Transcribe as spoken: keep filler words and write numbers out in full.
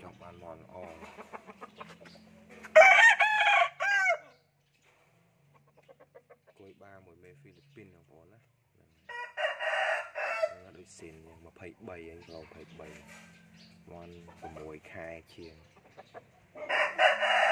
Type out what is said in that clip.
chọc ăn mòn o cối ba mùi mê Philippines không có nó đôi xin mà phải bày anh rồi phải bày mòn của mùi khai chiên